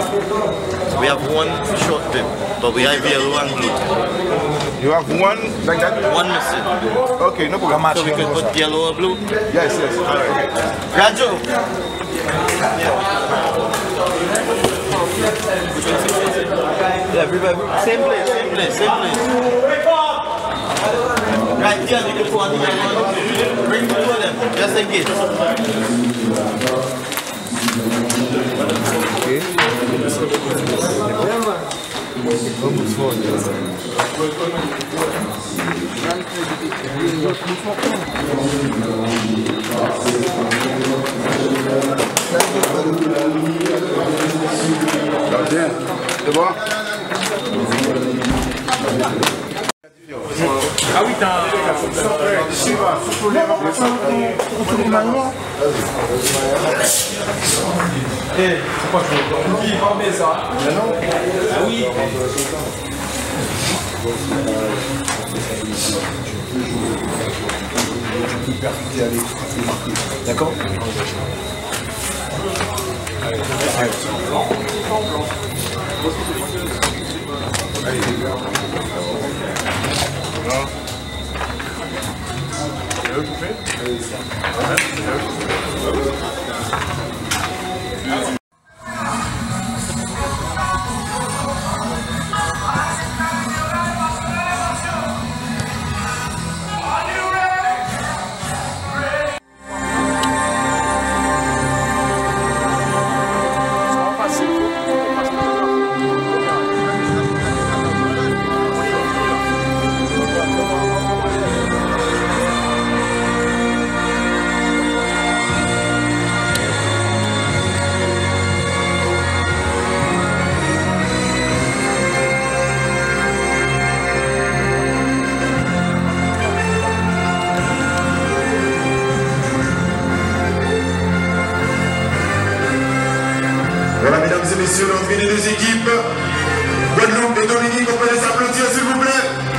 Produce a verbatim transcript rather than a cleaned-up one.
We have one short tip, but we have yellow and blue. You have one like that? One missing. Okay, no problem. So we could put yellow or blue? Yes, yes. All right. Raju! Yeah, everybody, same place, same place, same place. Right here, you can put on the yellow. Bring two of them, just in case. Okay. Vamos fora. Tá bien? C'est bon? Ah oui, t'as un... Eh, c'est quoi que je veux pas mais ça. Non. Ah oui. D'accord? Voilà, mesdames et messieurs, l'entrée des deux équipes. Guadeloupe et Dominique, on peut les applaudir, s'il vous plaît.